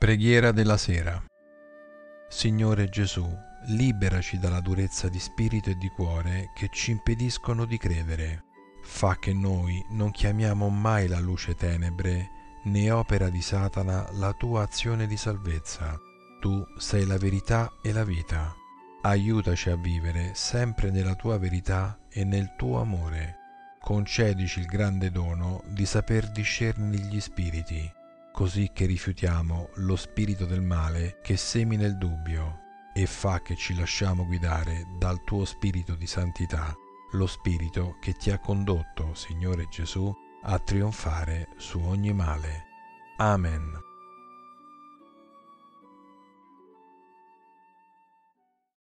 Preghiera della sera. Signore Gesù, liberaci dalla durezza di spirito e di cuore che ci impediscono di credere. Fa che noi non chiamiamo mai la luce tenebre, né opera di Satana la tua azione di salvezza. Tu sei la verità e la vita. Aiutaci a vivere sempre nella tua verità e nel tuo amore. Concedici il grande dono di saper discernere gli spiriti, così che rifiutiamo lo spirito del male che semina il dubbio, e fa che ci lasciamo guidare dal tuo spirito di santità, lo spirito che ti ha condotto, Signore Gesù, a trionfare su ogni male. Amen.